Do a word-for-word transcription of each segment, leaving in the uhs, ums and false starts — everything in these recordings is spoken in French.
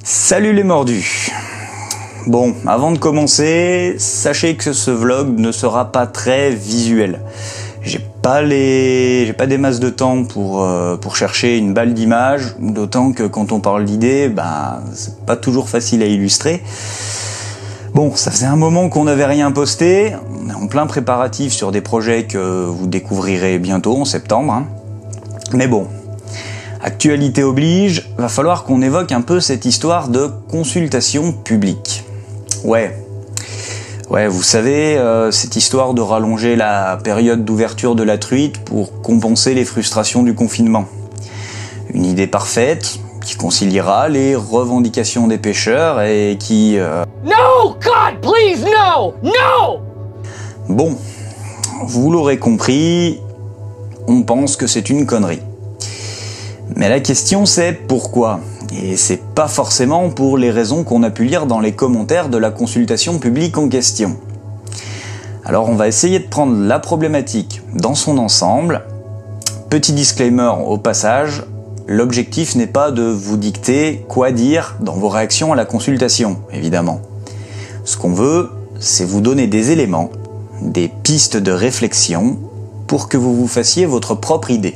Salut les mordus. Bon, avant de commencer, sachez que ce vlog ne sera pas très visuel. J'ai pas les, j'ai pas des masses de temps pour euh, pour chercher une balle d'image, d'autant que quand on parle d'idées, ben c'est pas toujours facile à illustrer. Bon, ça faisait un moment qu'on n'avait rien posté. On est en plein préparatif sur des projets que vous découvrirez bientôt en septembre. Hein. Mais bon. Actualité oblige, va falloir qu'on évoque un peu cette histoire de consultation publique. Ouais, ouais, vous savez, euh, cette histoire de rallonger la période d'ouverture de la truite pour compenser les frustrations du confinement. Une idée parfaite qui conciliera les revendications des pêcheurs et qui... Euh... No, God, please, no, no! Bon, vous l'aurez compris, on pense que c'est une connerie. Mais la question c'est pourquoi ? Et c'est pas forcément pour les raisons qu'on a pu lire dans les commentaires de la consultation publique en question. Alors on va essayer de prendre la problématique dans son ensemble. Petit disclaimer au passage, l'objectif n'est pas de vous dicter quoi dire dans vos réactions à la consultation, évidemment. Ce qu'on veut, c'est vous donner des éléments, des pistes de réflexion pour que vous vous fassiez votre propre idée.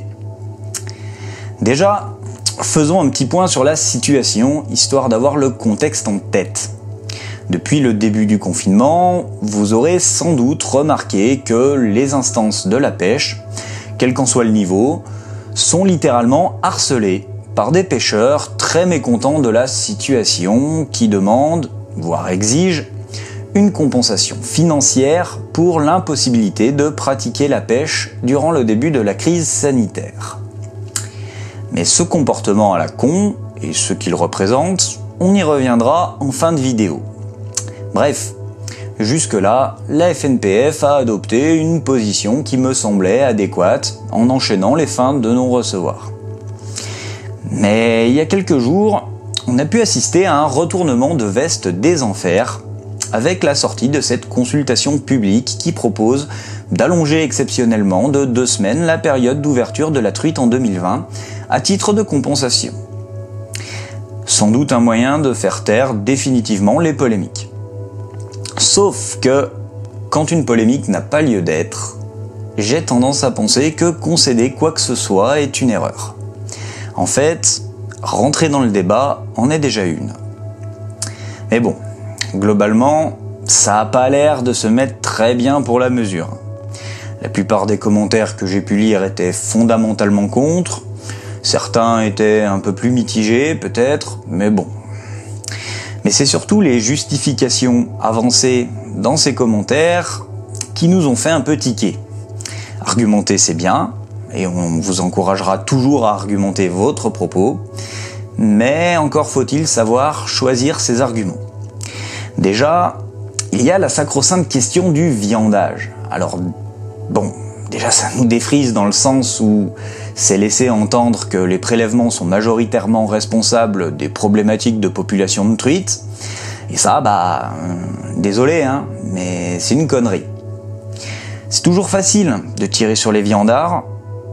Déjà, faisons un petit point sur la situation, histoire d'avoir le contexte en tête. Depuis le début du confinement, vous aurez sans doute remarqué que les instances de la pêche, quel qu'en soit le niveau, sont littéralement harcelées par des pêcheurs très mécontents de la situation qui demandent, voire exigent, une compensation financière pour l'impossibilité de pratiquer la pêche durant le début de la crise sanitaire. Mais ce comportement à la con, et ce qu'il représente, on y reviendra en fin de vidéo. Bref, jusque-là, la F N P F a adopté une position qui me semblait adéquate en enchaînant les fins de non-recevoir. Mais il y a quelques jours, on a pu assister à un retournement de veste des enfers avec la sortie de cette consultation publique qui propose d'allonger exceptionnellement de deux semaines la période d'ouverture de la truite en deux mille vingt à titre de compensation. Sans doute un moyen de faire taire définitivement les polémiques. Sauf que, quand une polémique n'a pas lieu d'être, j'ai tendance à penser que concéder quoi que ce soit est une erreur. En fait, rentrer dans le débat en est déjà une. Mais bon, globalement, ça n'a pas l'air de se mettre très bien pour la mesure. La plupart des commentaires que j'ai pu lire étaient fondamentalement contre. Certains étaient un peu plus mitigés, peut-être, mais bon. Mais c'est surtout les justifications avancées dans ces commentaires qui nous ont fait un peu tiquer. Argumenter, c'est bien, et on vous encouragera toujours à argumenter votre propos, mais encore faut-il savoir choisir ses arguments. Déjà, il y a la sacro-sainte question du viandage. Alors, bon, déjà ça nous défrise dans le sens où c'est laisser entendre que les prélèvements sont majoritairement responsables des problématiques de population de truites. Et ça, bah, euh, désolé, hein, mais c'est une connerie. C'est toujours facile de tirer sur les viandards,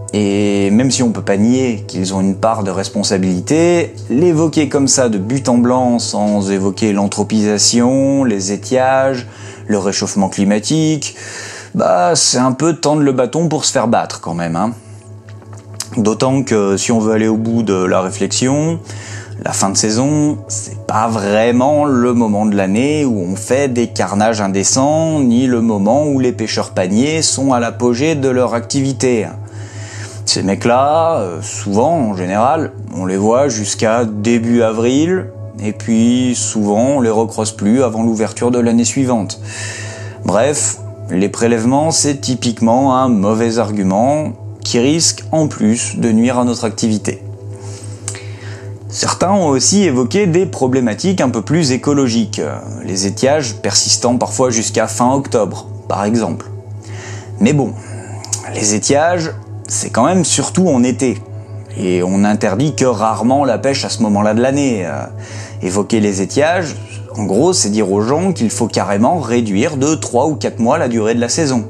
et même si on peut pas nier qu'ils ont une part de responsabilité, l'évoquer comme ça de but en blanc sans évoquer l'anthropisation, les étiages, le réchauffement climatique, bah c'est un peu tendre le bâton pour se faire battre quand même, hein. D'autant que si on veut aller au bout de la réflexion, la fin de saison, c'est pas vraiment le moment de l'année où on fait des carnages indécents, ni le moment où les pêcheurs paniers sont à l'apogée de leur activité. Ces mecs-là, souvent, en général, on les voit jusqu'à début avril, et puis souvent on les recroise plus avant l'ouverture de l'année suivante. Bref, les prélèvements, c'est typiquement un mauvais argument qui risque en plus de nuire à notre activité. Certains ont aussi évoqué des problématiques un peu plus écologiques, les étiages persistant parfois jusqu'à fin octobre, par exemple. Mais bon, les étiages, c'est quand même surtout en été, et on n'interdit que rarement la pêche à ce moment-là de l'année. Euh, évoquer les étiages, en gros, c'est dire aux gens qu'il faut carrément réduire de trois ou quatre mois la durée de la saison.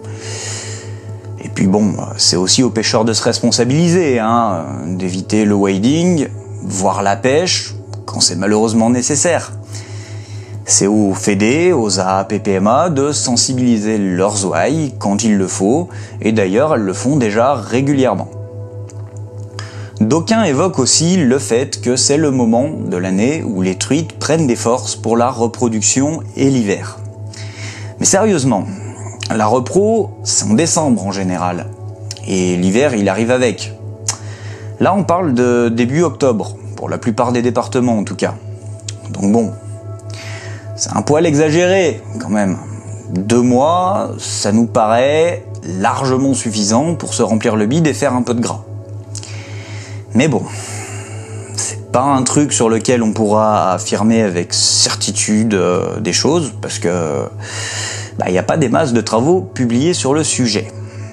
Et puis bon, c'est aussi aux pêcheurs de se responsabiliser, hein, d'éviter le wading, voire la pêche, quand c'est malheureusement nécessaire. C'est aux fédés, aux A A P P M A de sensibiliser leurs ouailles quand il le faut, et d'ailleurs elles le font déjà régulièrement. D'aucuns évoquent aussi le fait que c'est le moment de l'année où les truites prennent des forces pour la reproduction et l'hiver. Mais sérieusement, la repro, c'est en décembre en général, et l'hiver il arrive avec. Là on parle de début octobre, pour la plupart des départements en tout cas. Donc bon, c'est un poil exagéré quand même. Deux mois, ça nous paraît largement suffisant pour se remplir le bide et faire un peu de gras. Mais bon, c'est pas un truc sur lequel on pourra affirmer avec certitude euh, des choses, parce que bah, y a pas des masses de travaux publiés sur le sujet.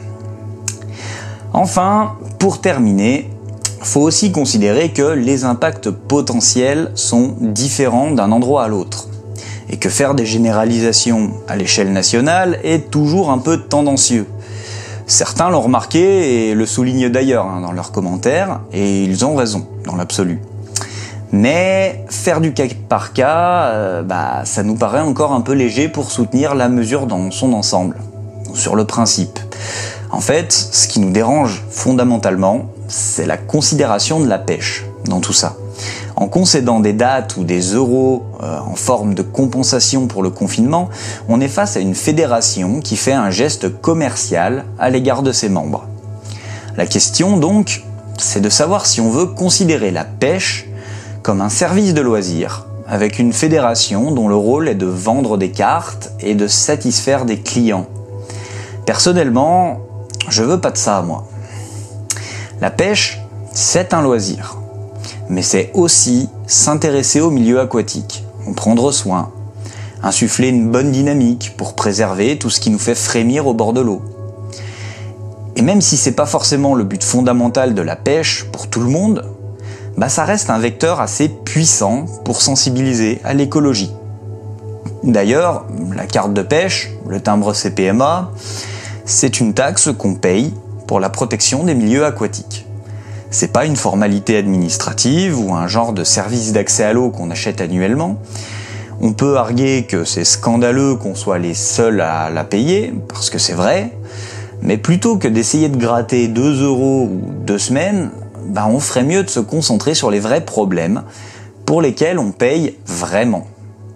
Enfin, pour terminer, faut aussi considérer que les impacts potentiels sont différents d'un endroit à l'autre, et que faire des généralisations à l'échelle nationale est toujours un peu tendancieux. Certains l'ont remarqué et le soulignent d'ailleurs hein, dans leurs commentaires, et ils ont raison dans l'absolu. Mais faire du cas par cas, euh, bah, ça nous paraît encore un peu léger pour soutenir la mesure dans son ensemble, sur le principe. En fait, ce qui nous dérange fondamentalement, c'est la considération de la pêche dans tout ça. En concédant des dates ou des euros euh, en forme de compensation pour le confinement, on est face à une fédération qui fait un geste commercial à l'égard de ses membres. La question donc, c'est de savoir si on veut considérer la pêche comme un service de loisir, avec une fédération dont le rôle est de vendre des cartes et de satisfaire des clients. Personnellement, je veux pas de ça, moi. La pêche, c'est un loisir. Mais c'est aussi s'intéresser au milieu aquatique, en prendre soin, insuffler une bonne dynamique pour préserver tout ce qui nous fait frémir au bord de l'eau. Et même si c'est pas forcément le but fondamental de la pêche pour tout le monde, bah ça reste un vecteur assez puissant pour sensibiliser à l'écologie. D'ailleurs, la carte de pêche, le timbre C P M A, c'est une taxe qu'on paye pour la protection des milieux aquatiques. C'est pas une formalité administrative ou un genre de service d'accès à l'eau qu'on achète annuellement. On peut arguer que c'est scandaleux qu'on soit les seuls à la payer, parce que c'est vrai, mais plutôt que d'essayer de gratter deux euros ou deux semaines, bah on ferait mieux de se concentrer sur les vrais problèmes pour lesquels on paye vraiment.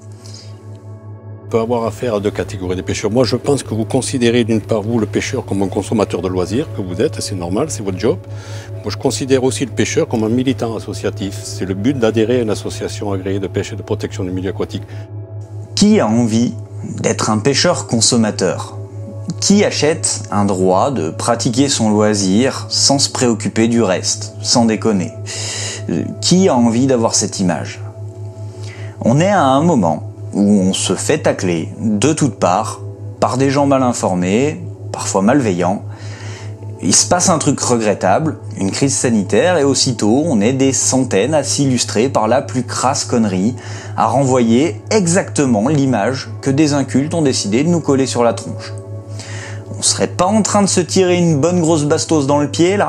On peut avoir affaire à deux catégories de pêcheurs. Moi, je pense que vous considérez d'une part, vous, le pêcheur, comme un consommateur de loisirs, que vous êtes, c'est normal, c'est votre job. Moi, je considère aussi le pêcheur comme un militant associatif. C'est le but d'adhérer à une association agréée de pêche et de protection du milieu aquatique. Qui a envie d'être un pêcheur consommateur ? Qui achète un droit de pratiquer son loisir sans se préoccuper du reste, sans déconner ? Qui a envie d'avoir cette image ? On est à un moment où on se fait tacler de toutes parts par des gens mal informés, parfois malveillants. Il se passe un truc regrettable, une crise sanitaire, et aussitôt on est des centaines à s'illustrer par la plus crasse connerie, à renvoyer exactement l'image que des incultes ont décidé de nous coller sur la tronche. On serait pas en train de se tirer une bonne grosse bastos dans le pied là ?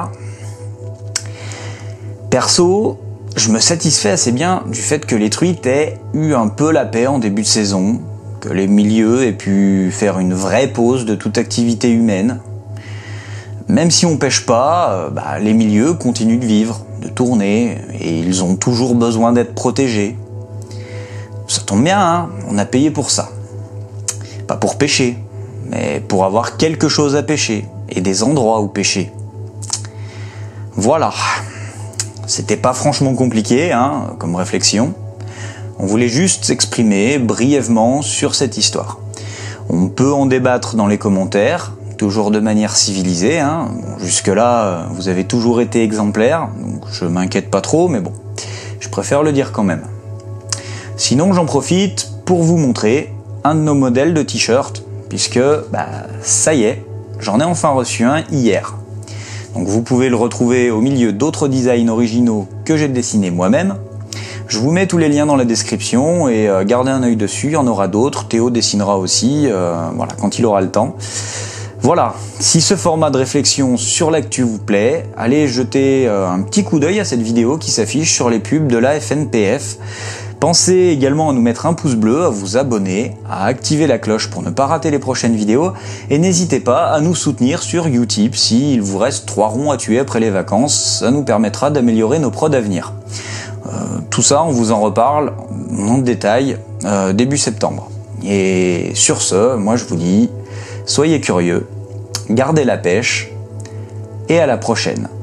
Perso, je me satisfais assez bien du fait que les truites aient eu un peu la paix en début de saison, que les milieux aient pu faire une vraie pause de toute activité humaine. Même si on pêche pas, bah, les milieux continuent de vivre, de tourner, et ils ont toujours besoin d'être protégés. Ça tombe bien, hein, on a payé pour ça. Pas pour pêcher, mais pour avoir quelque chose à pêcher, et des endroits où pêcher. Voilà. C'était pas franchement compliqué, hein, comme réflexion. On voulait juste s'exprimer brièvement sur cette histoire. On peut en débattre dans les commentaires, toujours de manière civilisée. Hein. Bon, jusque-là, vous avez toujours été exemplaires, donc je m'inquiète pas trop, mais bon, je préfère le dire quand même. Sinon, j'en profite pour vous montrer un de nos modèles de t-shirt, puisque, bah, ça y est, j'en ai enfin reçu un hier. Donc vous pouvez le retrouver au milieu d'autres designs originaux que j'ai dessinés moi-même. Je vous mets tous les liens dans la description et euh, gardez un œil dessus, il y en aura d'autres. Théo dessinera aussi, euh, voilà, quand il aura le temps. Voilà, si ce format de réflexion sur l'actu vous plaît, allez jeter un petit coup d'œil à cette vidéo qui s'affiche sur les pubs de la F N P F. Pensez également à nous mettre un pouce bleu, à vous abonner, à activer la cloche pour ne pas rater les prochaines vidéos et n'hésitez pas à nous soutenir sur Utip s'il vous reste trois ronds à tuer après les vacances, ça nous permettra d'améliorer nos prods à venir. Euh, tout ça, on vous en reparle en détail euh, début septembre. Et sur ce, moi je vous dis, soyez curieux, gardez la pêche et à la prochaine.